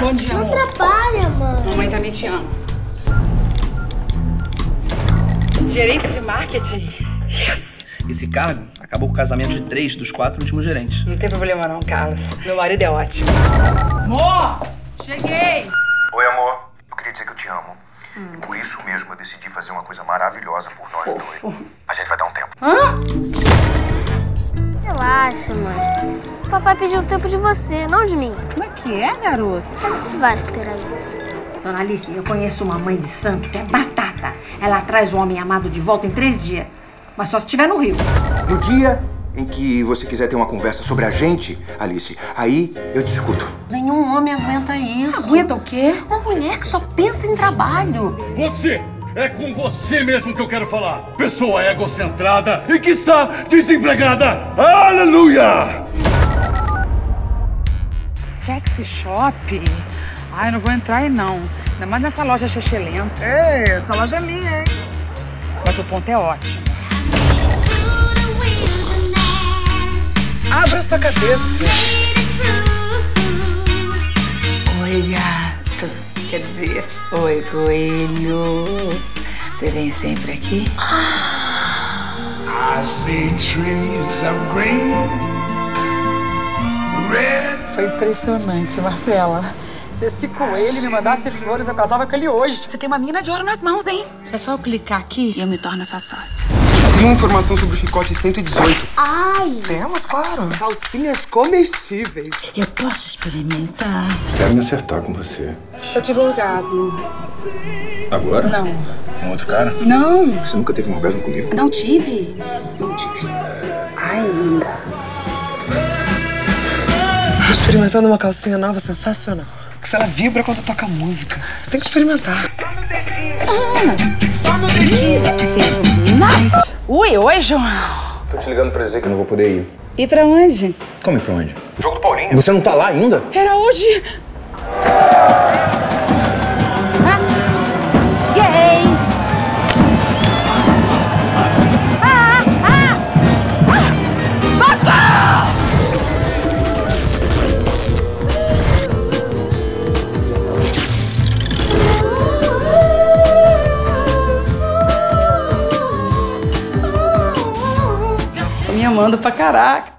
Bom dia, amor. Não atrapalha, mãe. Mamãe tá me te amo. Gerente de marketing. Yes! Esse cargo acabou com o casamento de 3 dos 4 últimos gerentes. Não tem problema não, Carlos. Meu marido é ótimo. Amor! Cheguei! Oi, amor. Eu queria dizer que eu te amo. E por isso mesmo eu decidi fazer uma coisa maravilhosa por nós dois. A gente vai dar um tempo. Hã? Relaxa, mãe. O papai pediu tempo de você, não de mim. Como é que é, garoto? A gente vai esperar isso. Dona Alice, eu conheço uma mãe de santo que é batata. Ela traz o homem amado de volta em 3 dias. Mas só se estiver no Rio. No dia em que você quiser ter uma conversa sobre a gente, Alice, aí eu te escuto. Nenhum homem aguenta isso. Aguenta o quê? Uma mulher que só pensa em trabalho. Você! É com você mesmo que eu quero falar. Pessoa egocentrada e, quiçá, desempregada. Aleluia! Sexy shop? Ai, eu não vou entrar aí, não. Ainda mais nessa loja chechelenta. Ei, essa loja é minha, hein? Mas o ponto é ótimo. Abra sua cabeça. Oi, gato. Quer dizer, oi, coelho. Você vem sempre aqui? I see trees of green, red. Foi impressionante, Marcela. Se esse coelho me mandasse flores, eu casava com ele hoje. Você tem uma mina de ouro nas mãos, hein? É só eu clicar aqui e eu me torno sua sócia. Tem uma informação sobre o chicote 118. Ai! Temos, claro. Calcinhas comestíveis. Eu posso experimentar? Quero me acertar com você. Eu tive um orgasmo. Agora? Não. Com outro cara? Não. Você nunca teve um orgasmo comigo? Não tive. Não tive. Ainda. Tô experimentando uma calcinha nova sensacional. Que se ela vibra quando toca música. Você tem que experimentar. Oi, João. Tô te ligando pra dizer que eu não vou poder ir. E pra onde? Como ir pra onde? O jogo do Paulinho. Você não tá lá ainda? Era hoje. Gays! Tô me amando pra caraca.